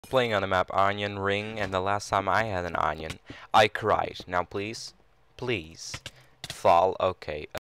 Playing on the map Onion Ring, and the last time I had an onion, I cried. Now please, please, fall. Okay.